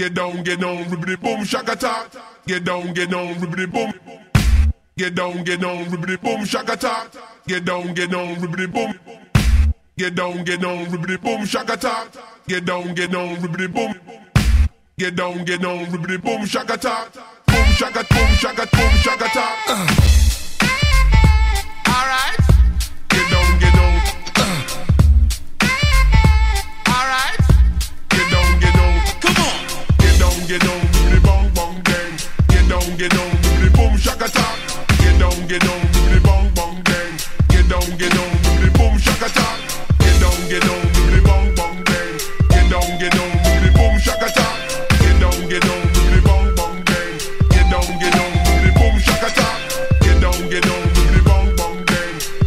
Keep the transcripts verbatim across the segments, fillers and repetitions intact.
Get down, get down, ribbity boom shakata. Get down, get down, ribbity boom. Get down, get down, ribbity boom shakata. Get down, get down, ribbity boom. Get down, get down, ribbity boom shakata. Get down, get down, ribbity boom. Get down, get down, ribbity boom shakata. Boom shakat, boom shakat, boom shakata. Alright. Get down, get down. Alright. Get down, get down. Come on. Get down, get down, ribbity bong bong bang. Get down, get down, ribbity boom shakata. Get down, get down, ribbity bong bong bang. Get down, get down, ribbity boom shakata. Get down, get down, ribbity bong bong bang. Get down, get down, ribbity boom shakata. Get down, get down, ribbity bong bong bang. Get down, get down, ribbity boom shakata. Get down, get down, ribbity bong bong bang.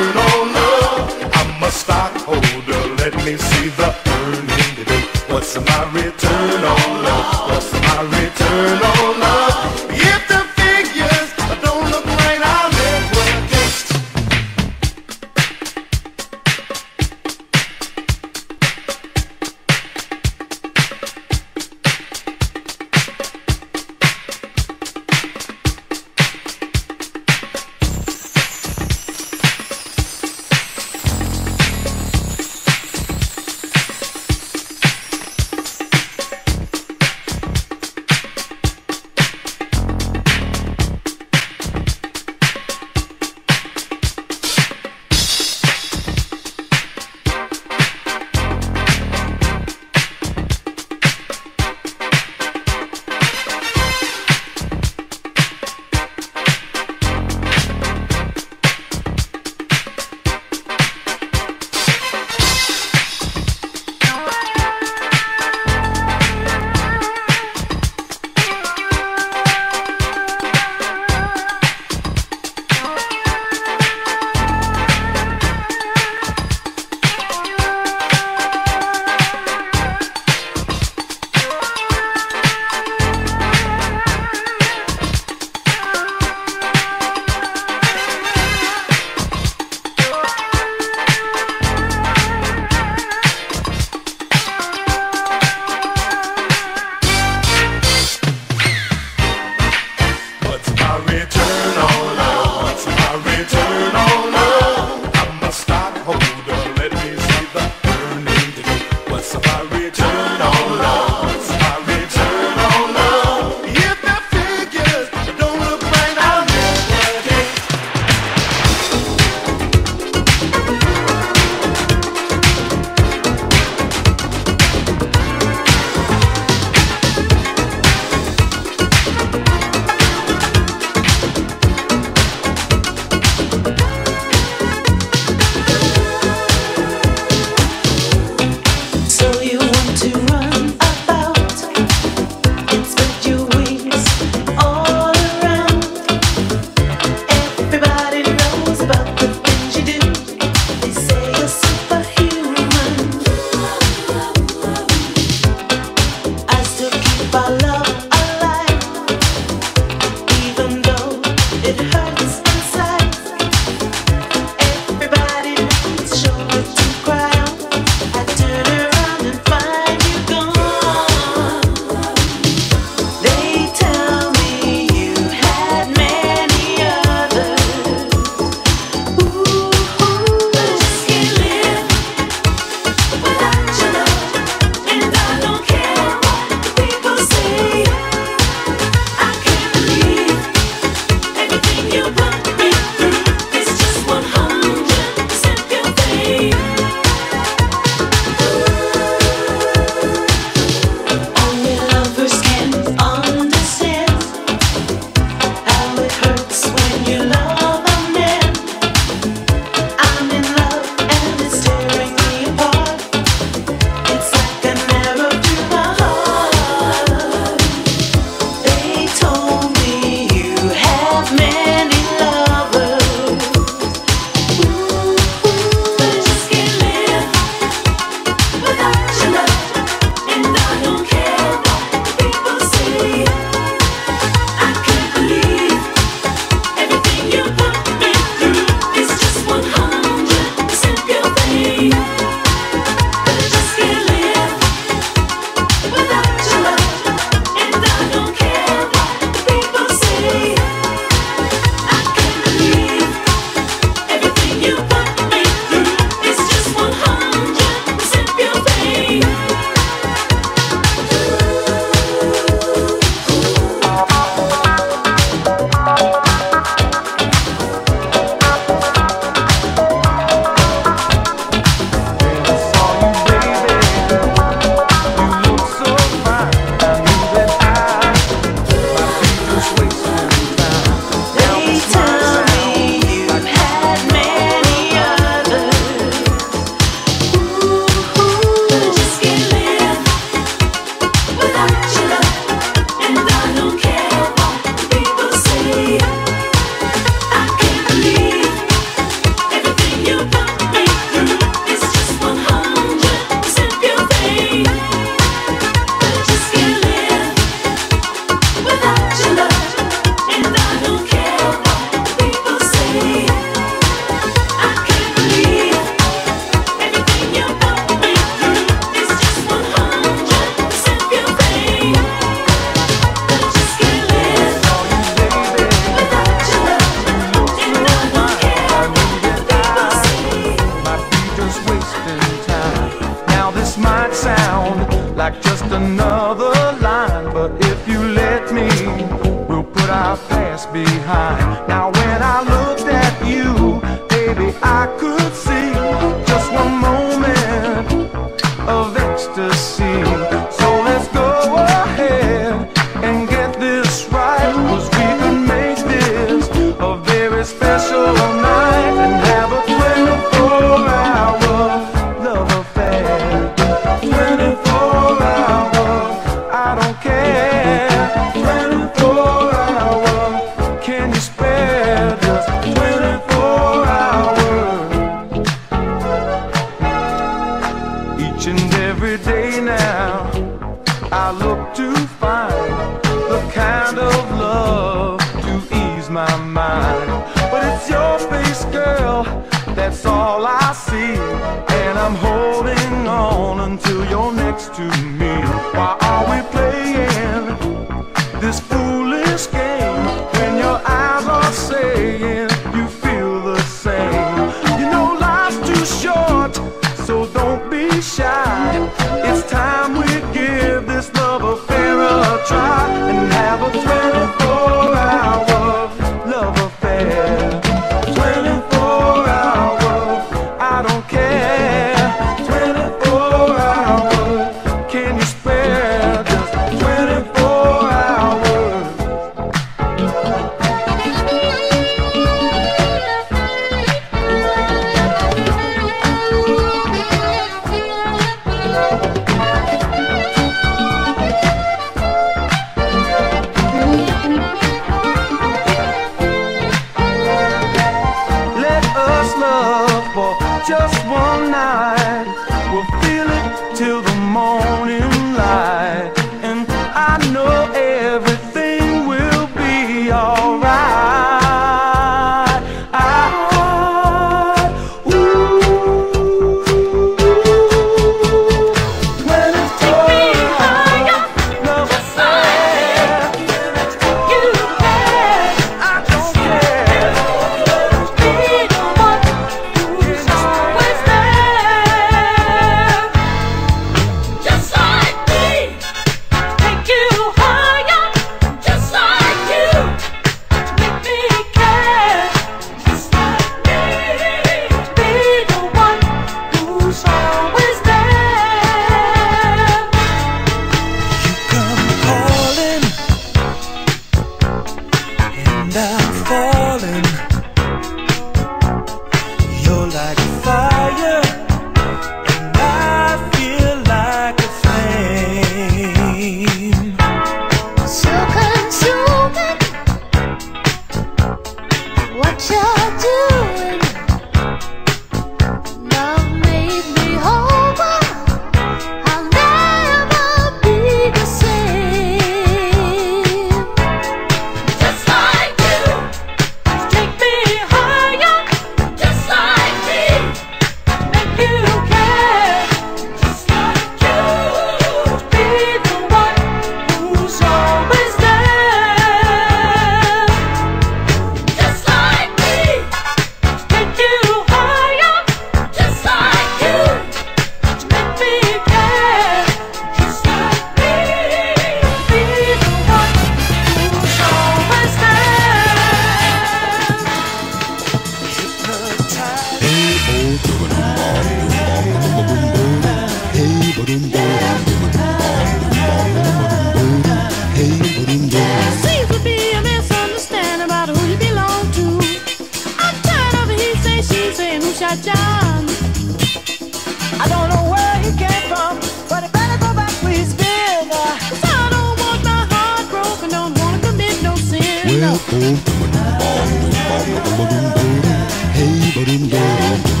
Well, oh, hey,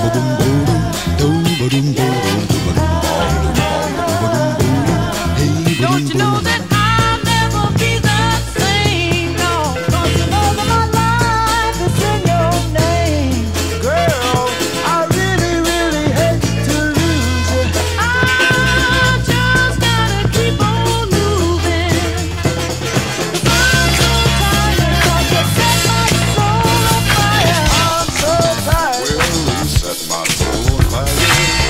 Don't you know that I'll never be the same? No, 'cause you know that my life is in your name. Girl, I really, really hate to lose you. I just gotta keep on moving. 'Cause I'm so tired, 'cause you set my soul on fire. I'm so tired. Well, you set my soul on fire.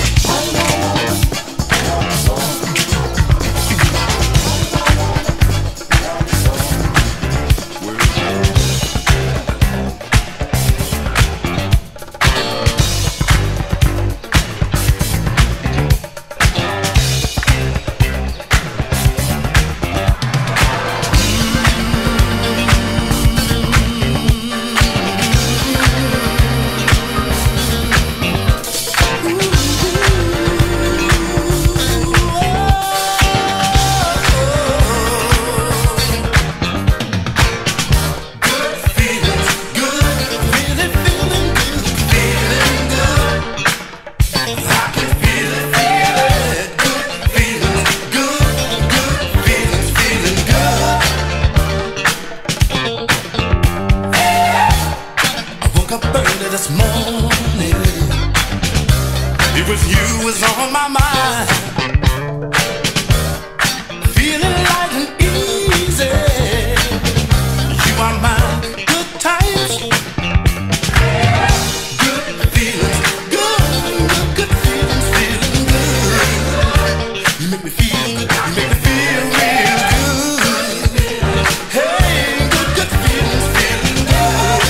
This morning, it was you was on my mind, feeling light and easy. You are mine, good times, good feelings, good, good, good feelings, feeling good. You make me feel good, you make me feel real good. Hey, good, good feelings, feeling good.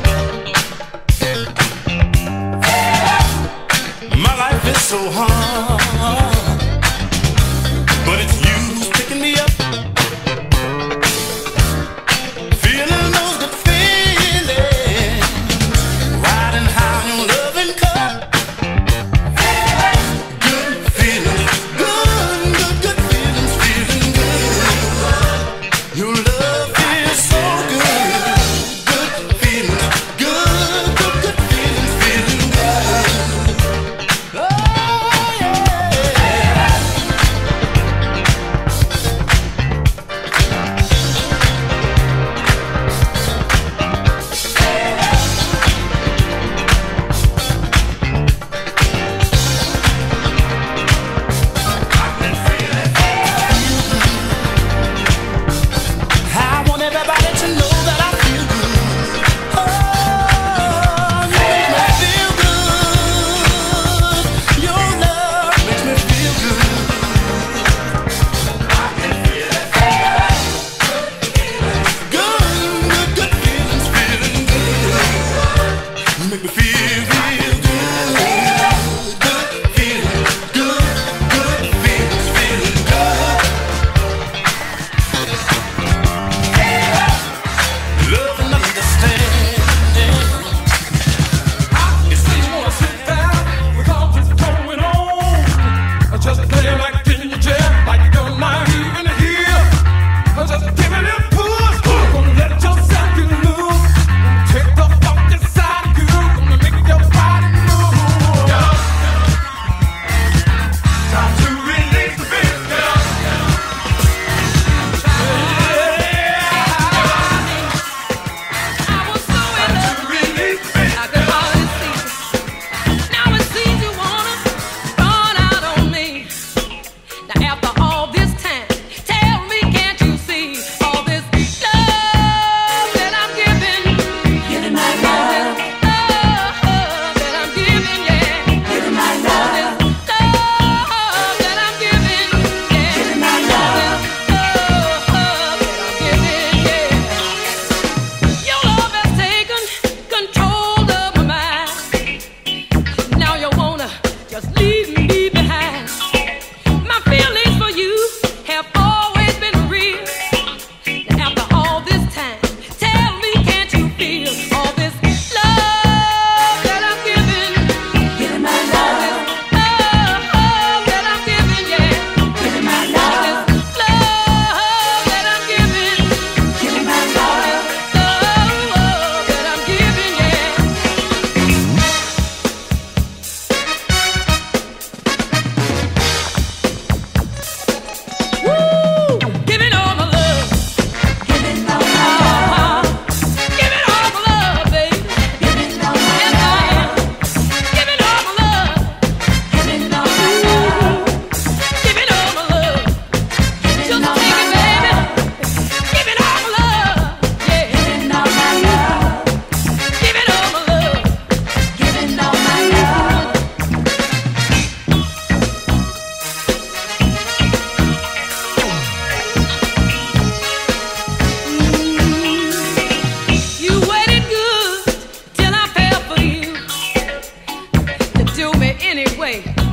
My life is so hard, but it's you who's picking me up. Feeling those good feelings, riding high on loving cup. Good feelings, good, good, good feelings, feeling good. Your love is so good. Good feelings, good, good, good feelings, feeling good. I want everybody to know that I feel good. Oh, you make me feel good. Your love makes me feel good. I can feel it. Good, good, good feelings, feeling good. You make me feel real good. Good feelings, good, good feelings, feeling good. Love and understanding. It's you wanna sit down with all this going on. Just play like in your chair, like you're not even here. Just give it a push. Gonna let yourself get loose. Take the funk inside you. Gonna make your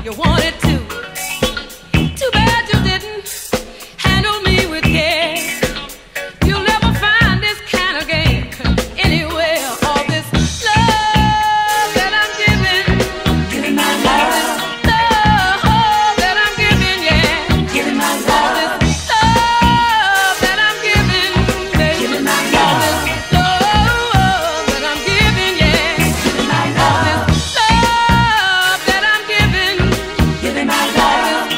You wanted to. Too bad you didn't handle me with care. You'll never find this kind of game anywhere. All this love that I'm giving, giving my love, love that I'm giving, yeah, giving my love. All this love that I'm giving, baby, giving my love. All this love that I'm giving, yeah, giving my love. All this love that I'm giving, giving my love.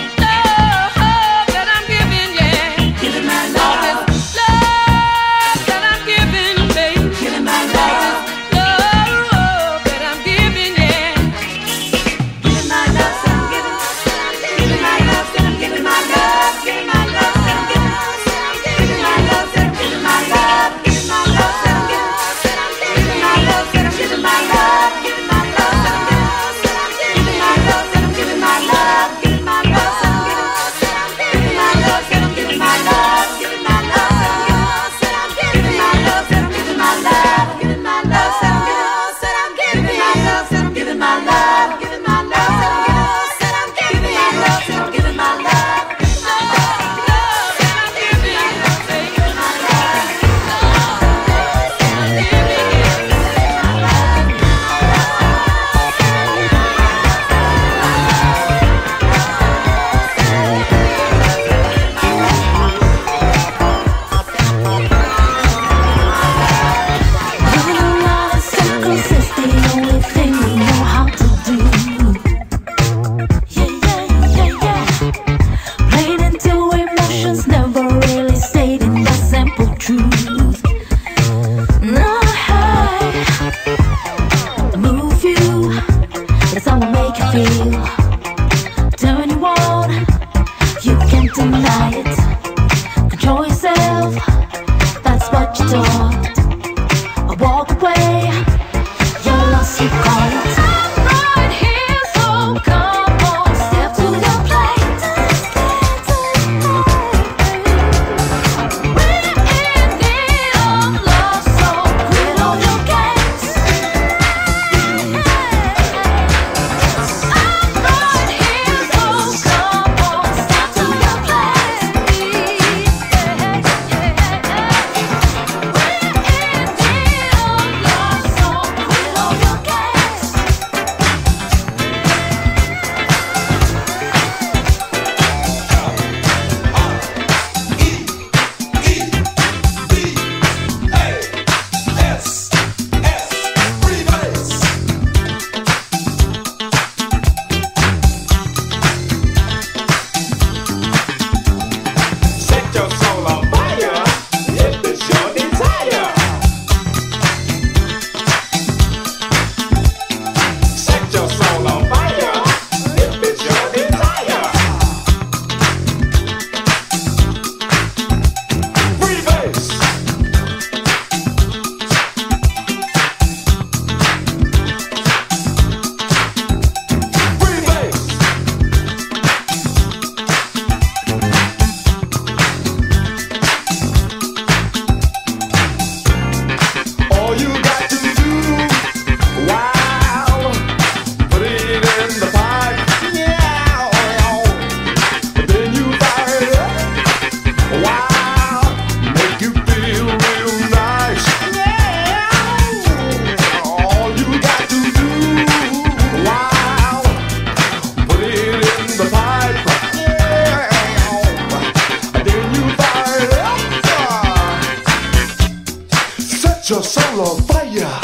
Your soul on fire.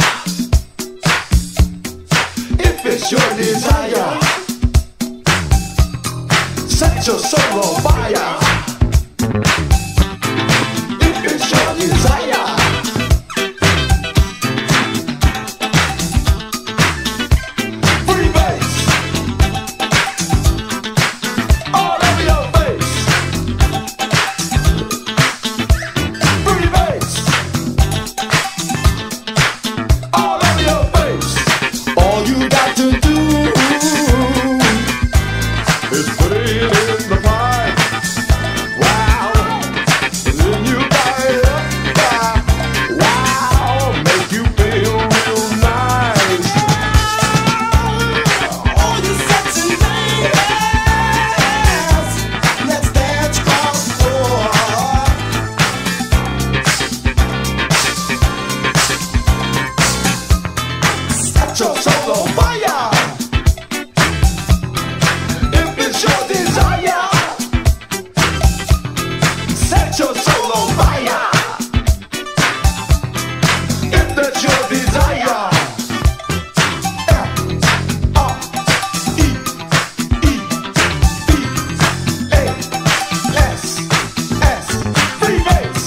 If it's your desire, set your soul on fire. If it's your desire, free bass all over your face. Free bass all over your face. All you got to do is put it in the pipe. Wow. on fire. If it's your desire, set your soul on fire. If that's your desire. F R E E B A S S Free bass.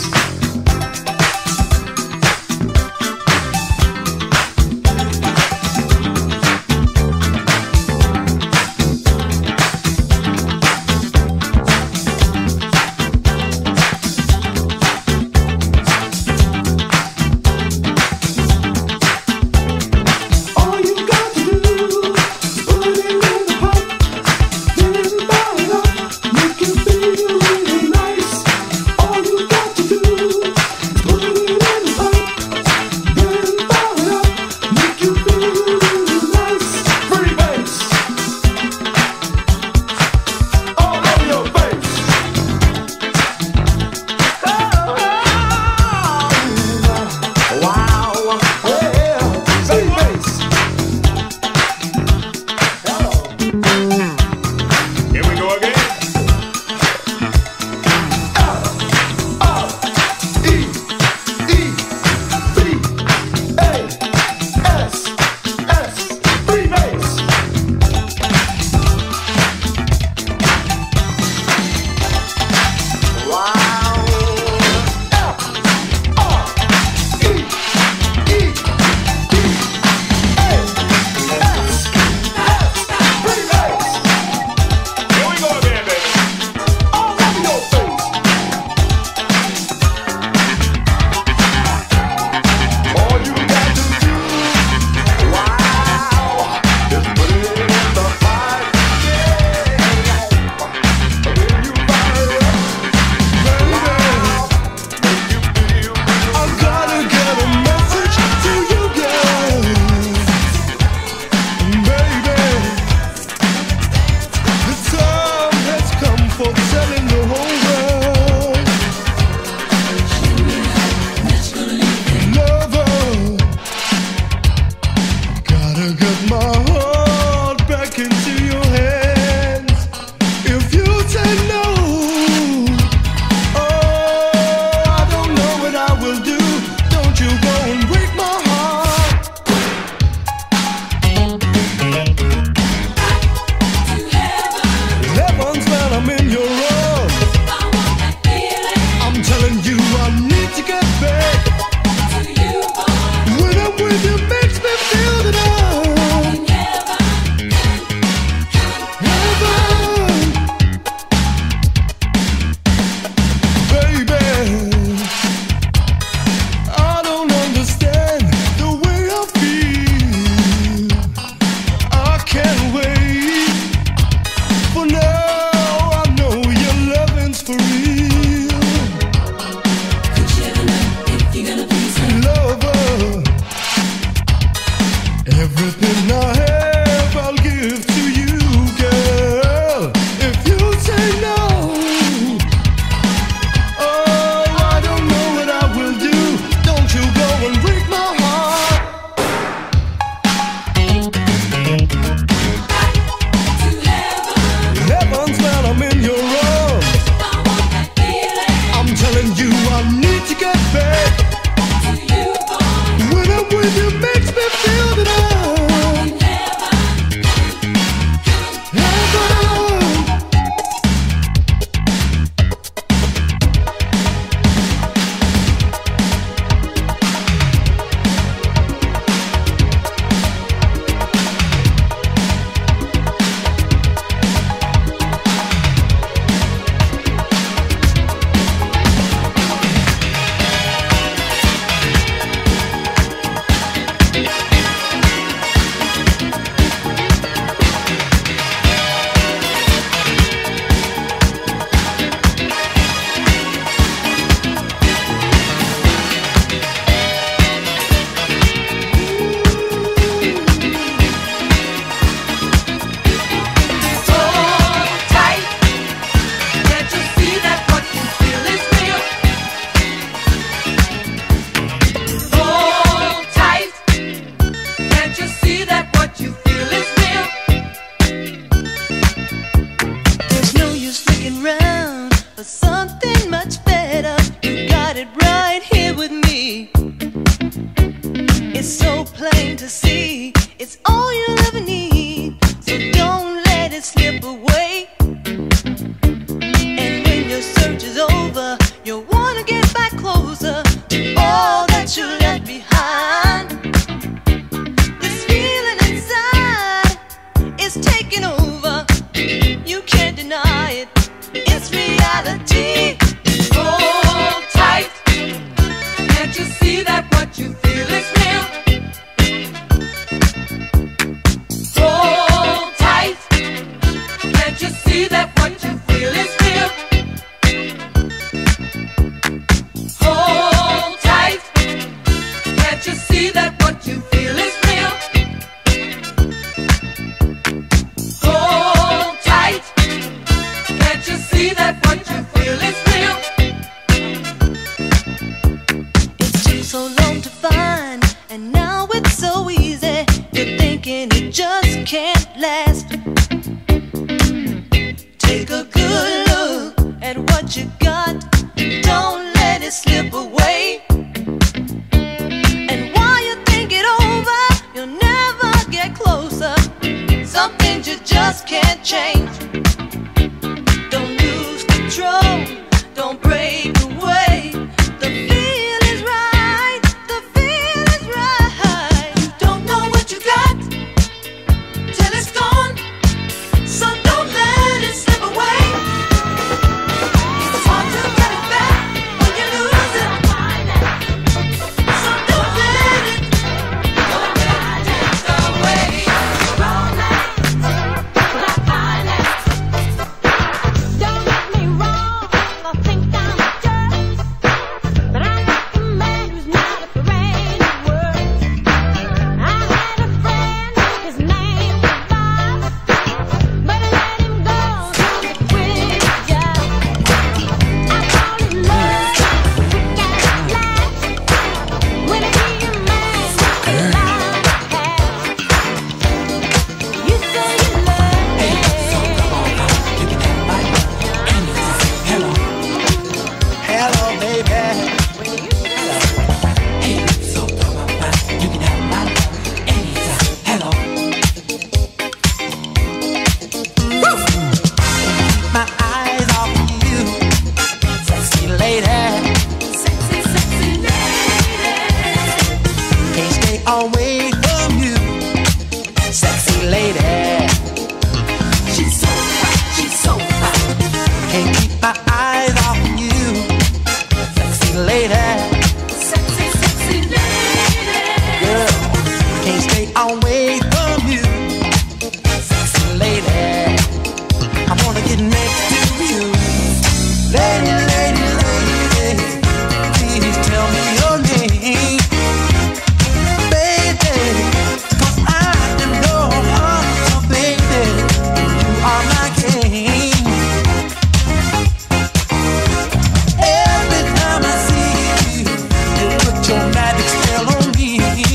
just can't last. Take a good look at what you got. Don't let it slip away. And while you think it over, you'll never get closer. Some things you just can't change. Don't lose control. Don't break away. The feel is right. The feel is right. You don't know what you got till it's gone. So don't let it slip away. It's hard to get it back when you lose it. So don't let it, don't let it go away. Don't get me wrong, I think I'm a jerk, but I'm like a man who's not afraid of work. I had a friend, his name was Bob, but I let him go, so he quit his job. I call it love, quick as a flash. When I see a man with a lot of cash, you say you love me. Hello, baby. My eyes off you, sexy lady. Sexy, sexy lady. Can't stay away from you, sexy lady. She's so hot, she's so hot. Can't keep my eyes off you, sexy lady. Sexy, sexy lady. Girl, can't stay away from you, sexy lady. I wanna get next to you, lady, lady, lady. Please tell me your name, baby. 'Cause I am your hunter, baby. You are my king. Every time I see you, you put your magic spell on me.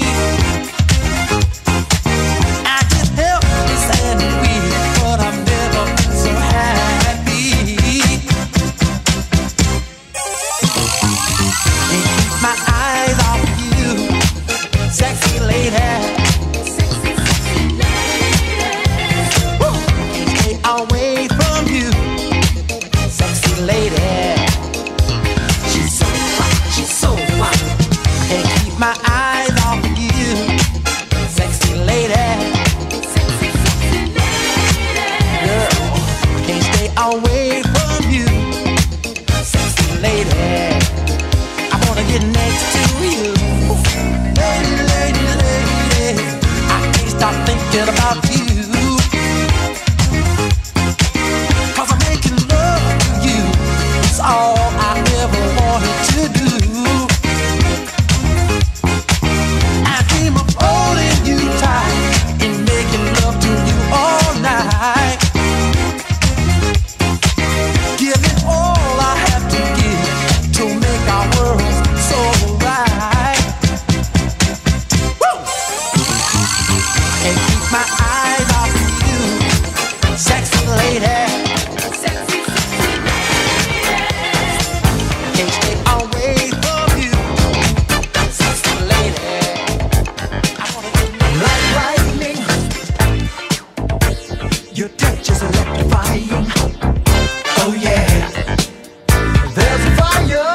I can't help this and weak, but I've never been so happy. Can't keep my eyes off you, sexy lady. Sexy, sexy lady. Woo! Can't stay away from you, sexy lady. She's so hot, she's so hot. Can't keep my eyes off you, sexy lady. Sexy, sexy lady. Girl, can't stay away from you, sexy lady. I wanna get next to you, lady, lady, lady. I can't stop thinking about you. 'Cause I'm making love to you. It's all I ever wanted to do. I dream of holding you tight and making love to you all night. Giving all I have to give to make our world so right. Woo! Can't keep my eyes off you, sexy lady. Sexy, sexy lady. Can't stay away from you, sexy lady. I wanna get Like lightning, your touch is electrifying. Oh yeah, there's a fire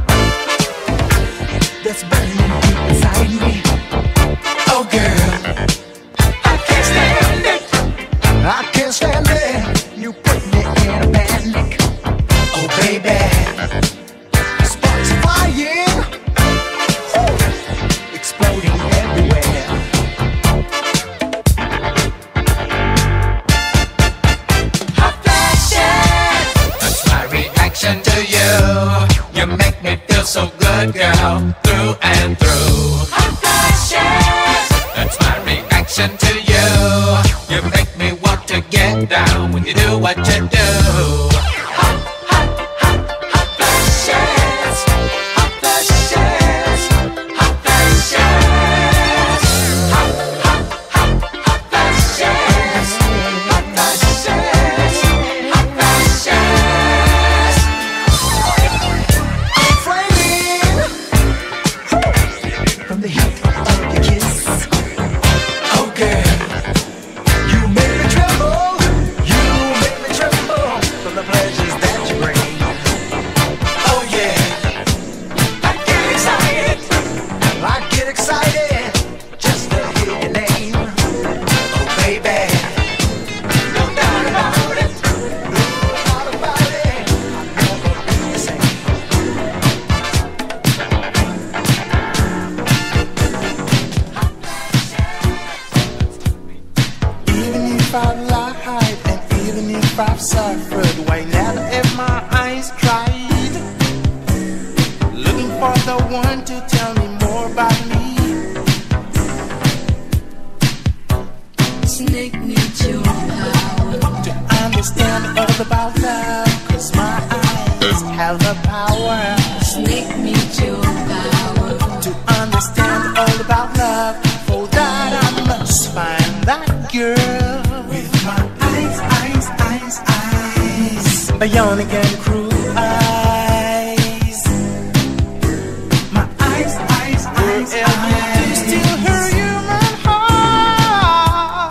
that's burning deep inside me. Oh girl, I can't stand it. I can't stand it. You put me in a panic. Oh baby, sparks are flying, Woo! Exploding everywhere. Hot flashes. That's my reaction to you. You make me feel so good, girl, through and through. Hot flashes. That's my reaction to you. You make me want to get down when you do what you do. Hot, hot, hot, hot flashes. Hot flashes. Hot flashes. Hot, hot, hot, hot I've lied and even if I've suffered, why never have my eyes cried? Looking for the one to tell me more about me. Snake needs your power to understand all about love, 'cause my eyes have the power. Snake needs your power to understand all about love. For that I must find that girl with my eyes, eyes, eyes, eyes, bionic and cruel eyes. My eyes, eyes, eyes, eyes, still her human heart.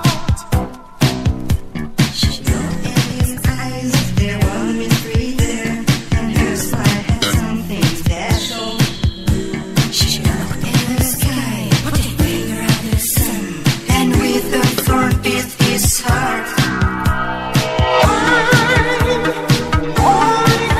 She opened eyes, there was mystery there, and her smile had something special. She looked in the sky, put a finger at the sun, and with the thorn beat his heart. I'm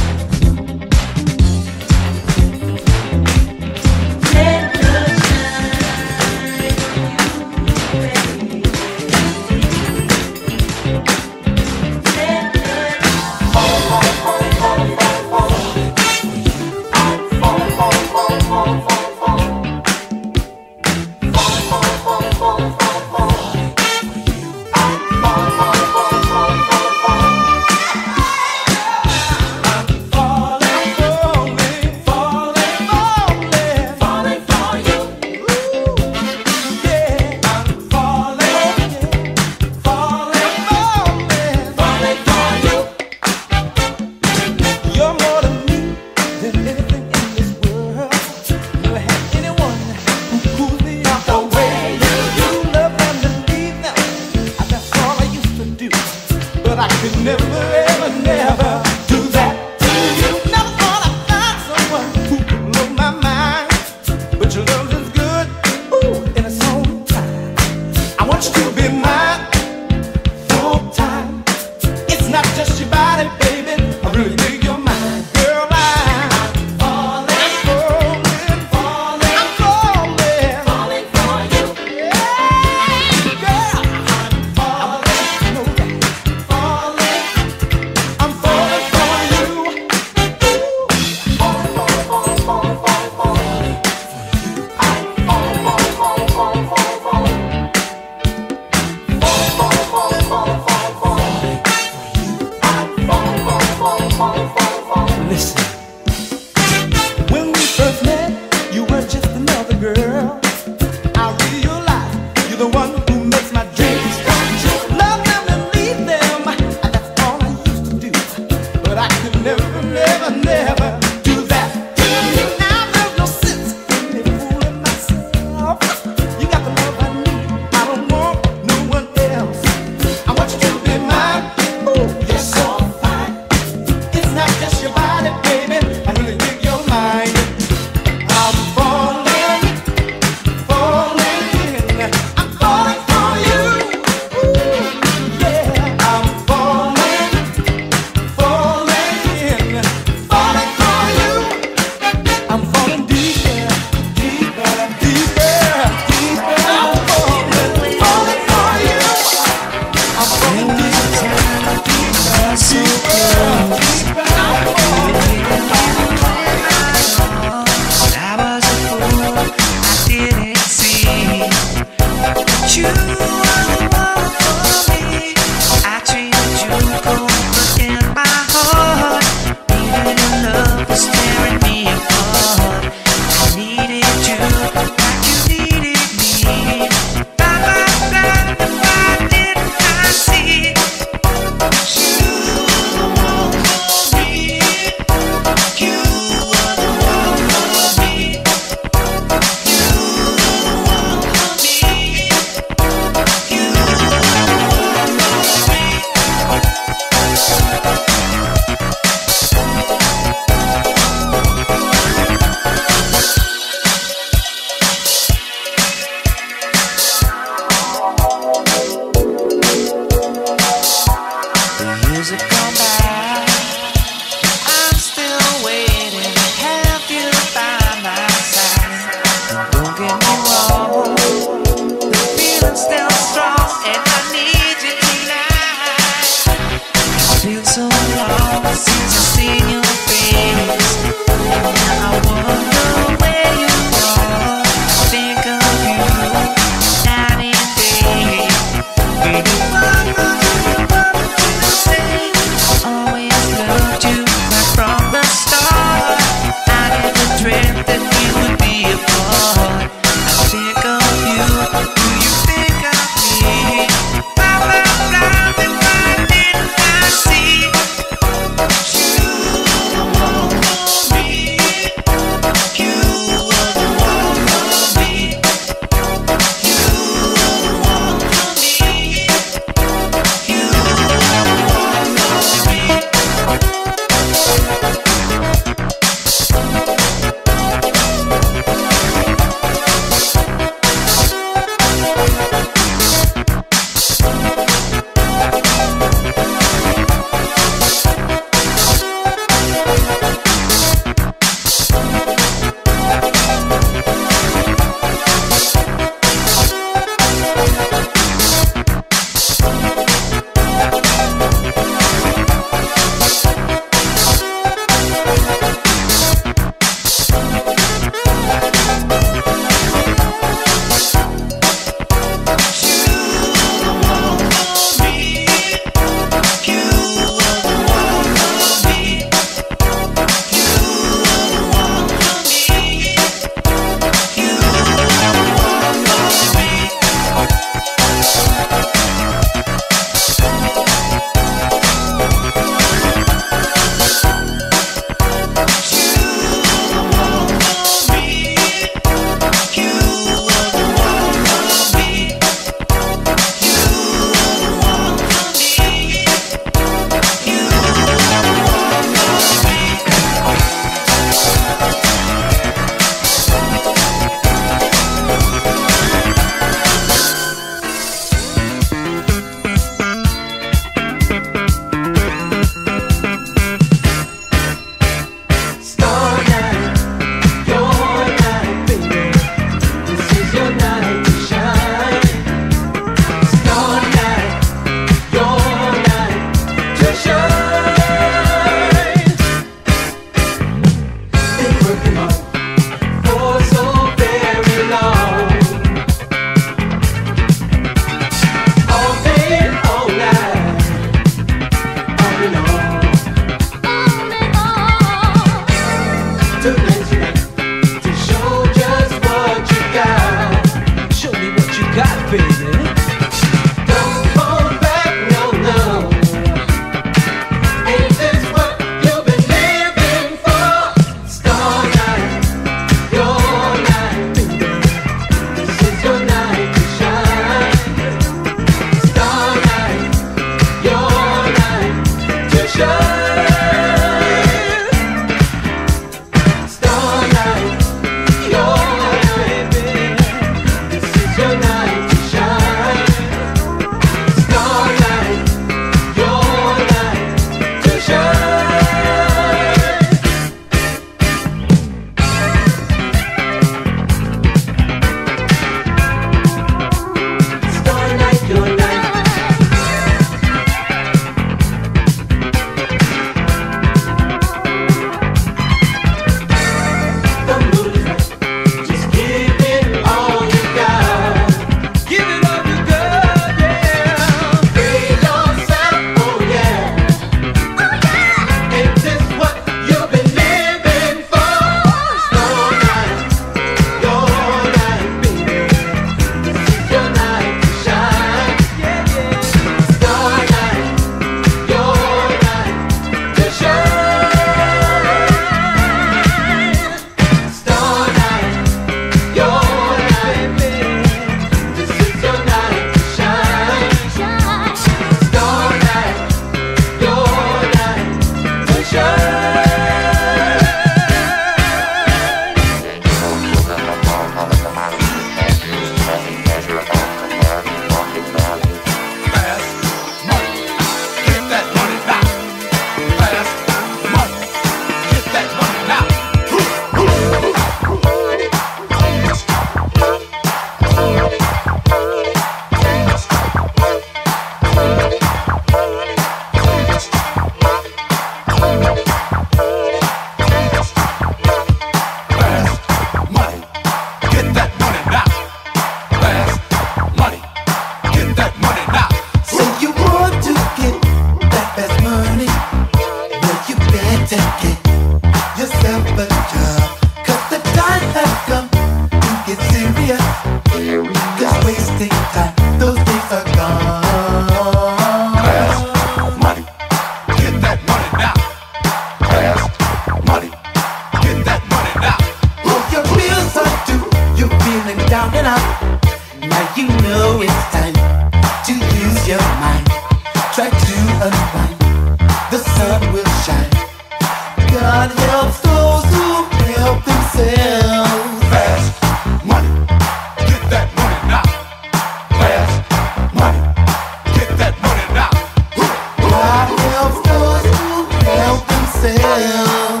job. 'Cause the time has come to get serious. 'Cause wasting time, those days are gone. Fast money, get that money now. Fast money, get that money now. Oh, your bills are due, you're feeling down and out. Now you know it's time to use your mind. Try to unwind, the sun will shine. God helps those who help themselves. Fast money, get that money now. Fast money, get that money now. God helps those who help themselves.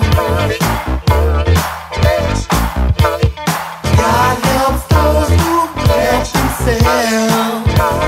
God helps those who help themselves.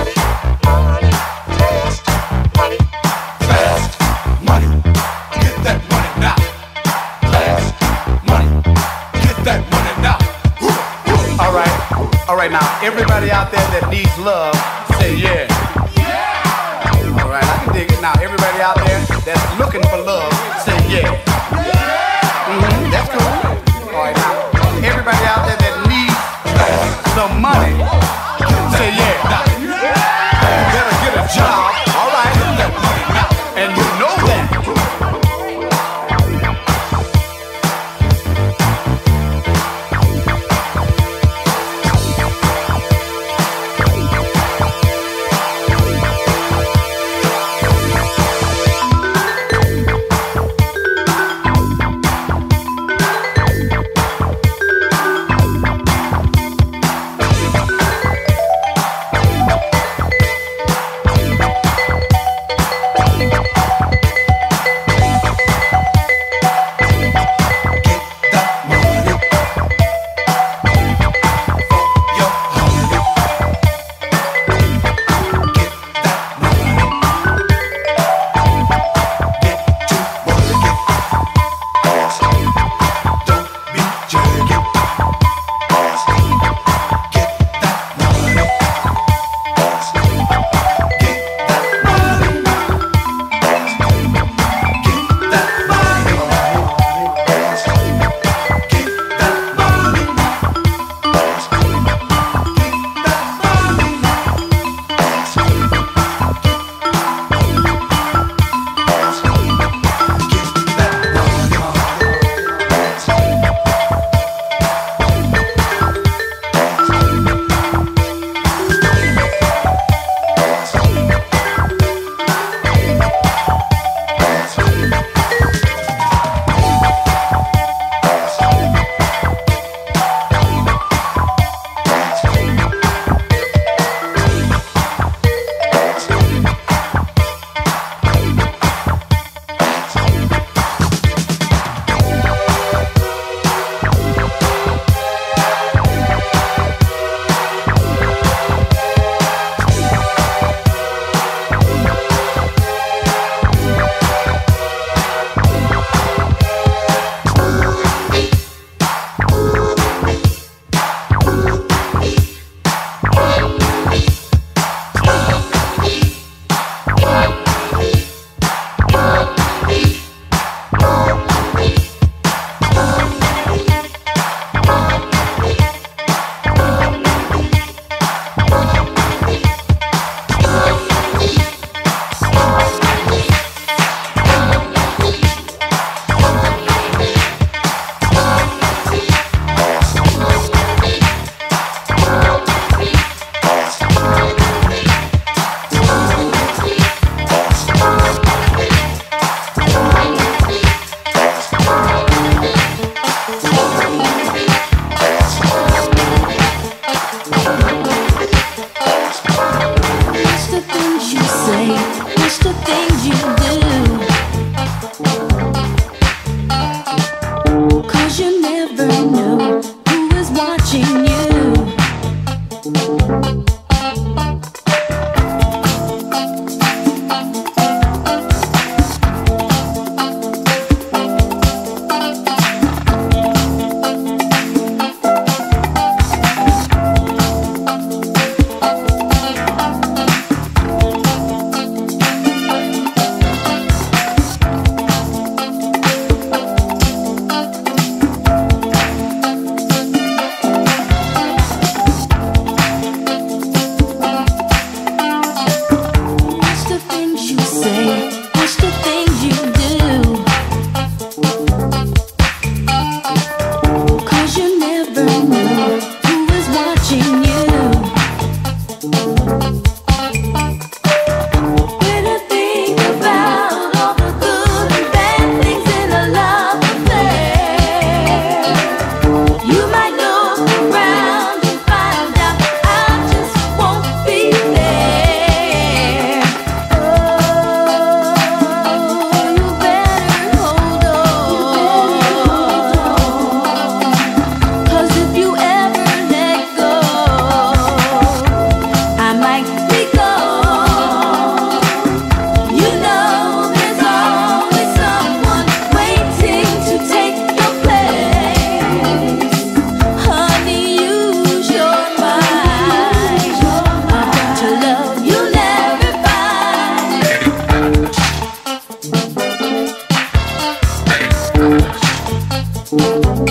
Fast money, get that money now. Fast money, get that money now. All right, all right now, everybody out there that needs love, say yeah. All right, I can dig it. Now, everybody out there that's looking for love, say yeah. Mm-hmm, that's cool. All right, now, everybody out there that needs some money, say yeah. You better get a job. All right, and you know that.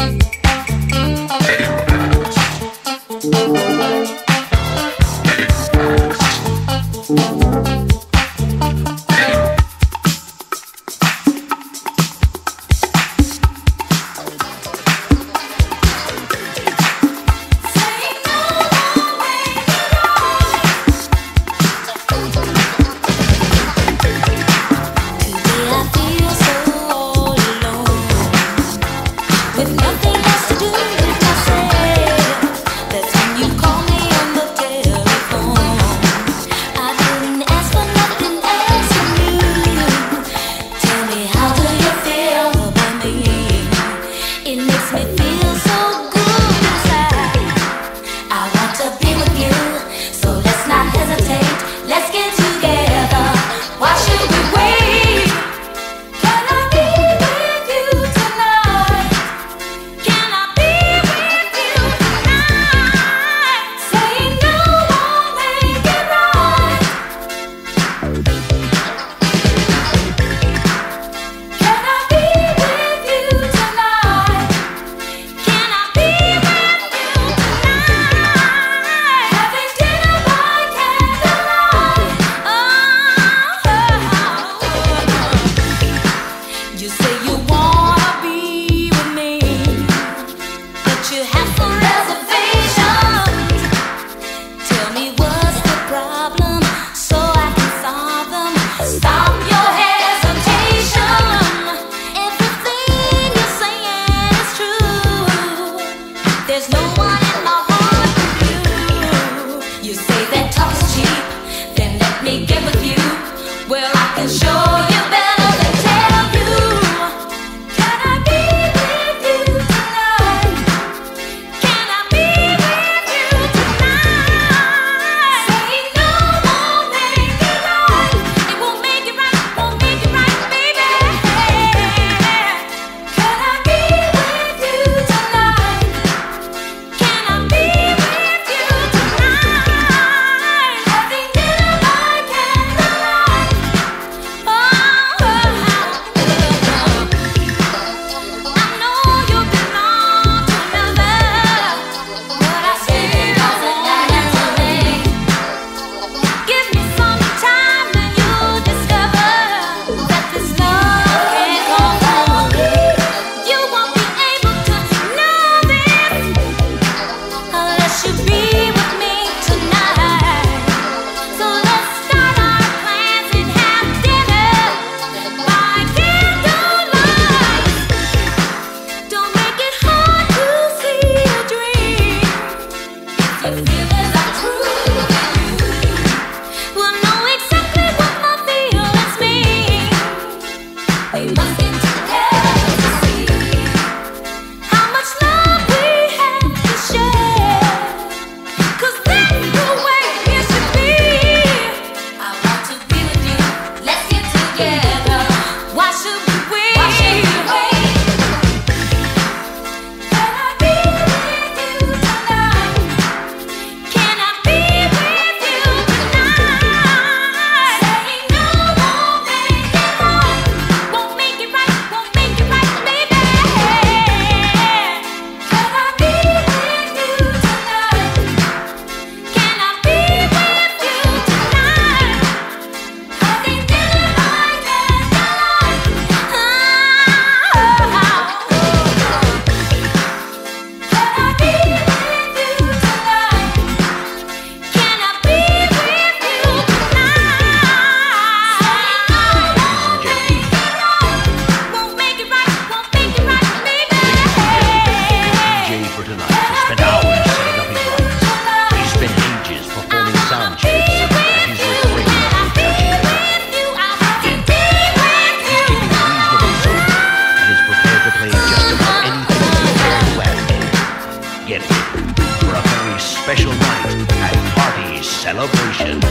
celebration.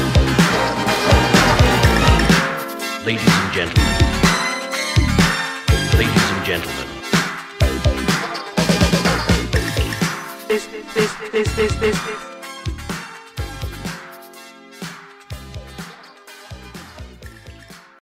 Ladies and gentlemen. Ladies and gentlemen. This, this, this, this, this, this.